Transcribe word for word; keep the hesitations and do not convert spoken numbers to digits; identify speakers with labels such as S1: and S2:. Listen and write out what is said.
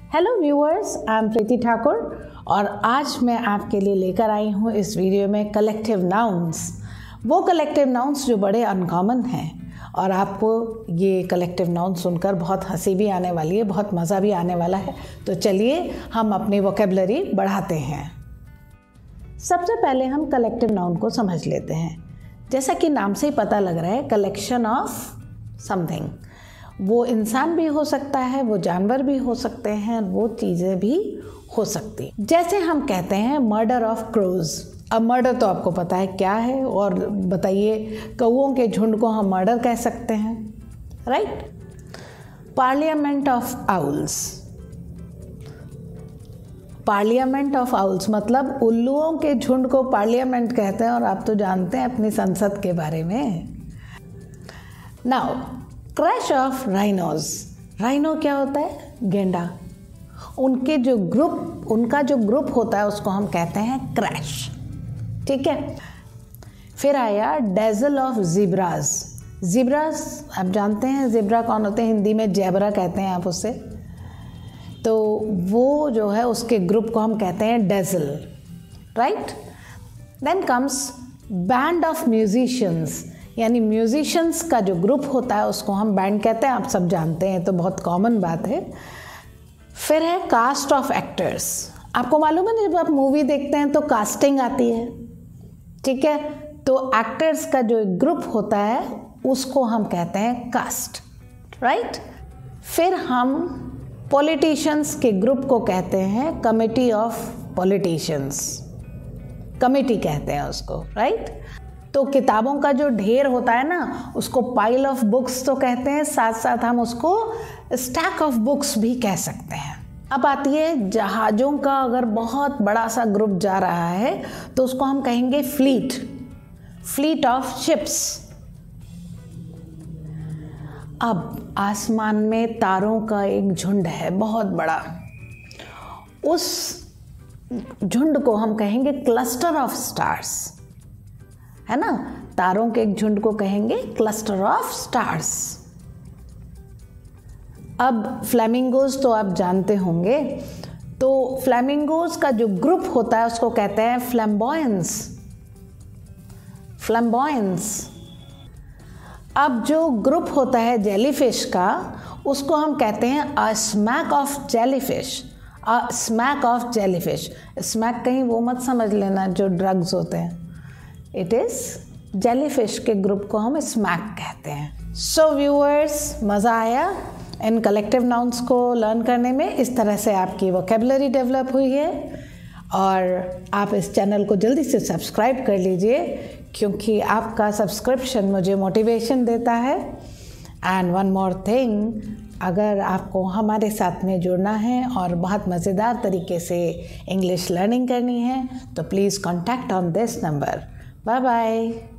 S1: Hello viewers, I am Preeti Thakur और आज मैं आपके लिए लेकर आई हूँ इस वीडियो में कलेक्टिव नाउन्स। वो कलेक्टिव नाउन्स जो बड़े अनकॉमन हैं और आपको ये कलेक्टिव नाउन्स सुनकर बहुत हंसी भी आने वाली है, बहुत मज़ा भी आने वाला है। तो चलिए हम अपनी वोकेबलरी बढ़ाते हैं। सबसे पहले हम कलेक्टिव नाउन को समझ लेते हैं। जैसा कि नाम से ही पता लग रहा है, कलेक्शन ऑफ समथिंग। वो इंसान भी हो सकता है, वो जानवर भी हो सकते हैं, वो चीज़ें भी हो सकती। जैसे हम कहते हैं मर्डर ऑफ क्रोज। अब मर्डर तो आपको पता है क्या है, और बताइए कौओं के झुंड को हम मर्डर कह सकते हैं, right. Parliament of owls. Parliament of owls मतलब उल्लुओं के झुंड को पार्लियामेंट कहते हैं, और आप तो जानते हैं अपनी संसद के बारे में। Now crash of rhinos. Rhino क्या होता है? गेंडा। उनके जो ग्रुप उनका जो ग्रुप होता है उसको हम कहते हैं क्रैश, ठीक है। फिर आया डेजल ऑफ जिब्राज। जिब्राज आप जानते हैं जिब्रा कौन होते हैं? हिंदी में जैबरा कहते हैं आप उससे। तो वो जो है उसके ग्रुप को हम कहते हैं dazzle, right. Then comes band of musicians, यानी म्यूजिशियंस का जो ग्रुप होता है उसको हम बैंड कहते हैं, आप सब जानते हैं, तो बहुत कॉमन बात है। फिर है कास्ट ऑफ एक्टर्स। आपको मालूम है ना, जब आप मूवी देखते हैं तो कास्टिंग आती है, ठीक है। तो एक्टर्स का जो ग्रुप होता है उसको हम कहते हैं कास्ट, राइट। फिर हम पॉलिटिशियंस के ग्रुप को कहते हैं कमिटी ऑफ पॉलिटिशियंस, कमिटी कहते हैं उसको, राइट। तो किताबों का जो ढेर होता है ना उसको पाइल ऑफ बुक्स तो कहते हैं, साथ साथ हम उसको स्टैक ऑफ बुक्स भी कह सकते हैं। अब आती है जहाज़ों का, अगर बहुत बड़ा सा ग्रुप जा रहा है तो उसको हम कहेंगे फ्लीट, फ्लीट ऑफ शिप्स। अब आसमान में तारों का एक झुंड है बहुत बड़ा, उस झुंड को हम कहेंगे क्लस्टर ऑफ स्टार्स, है ना। तारों के एक झुंड को कहेंगे क्लस्टर ऑफ स्टार्स। अब फ्लैमिंगोज तो आप जानते होंगे, तो फ्लैमिंगोज का जो ग्रुप होता है उसको कहते हैं फ्लैम्बॉयंस, फ्लैम्बॉयंस। अब जो ग्रुप होता है जेलीफिश का उसको हम कहते हैं a smack of jellyfish, a smack of jellyfish. Smack कहीं वो मत समझ लेना जो ड्रग्स होते हैं, इट इज़ जेलीफिश के ग्रुप को हम स्मैक कहते हैं। सो व्यूअर्स, मज़ा आया इन कलेक्टिव नाउन्स को लर्न करने में। इस तरह से आपकी वोकेबलरी डेवलप हुई है, और आप इस चैनल को जल्दी से सब्सक्राइब कर लीजिए, क्योंकि आपका सब्सक्रिप्शन मुझे मोटिवेशन देता है। एंड वन मोर थिंग, अगर आपको हमारे साथ में जुड़ना है और बहुत मज़ेदार तरीके से इंग्लिश लर्निंग करनी है तो please contact on this number. Bye bye.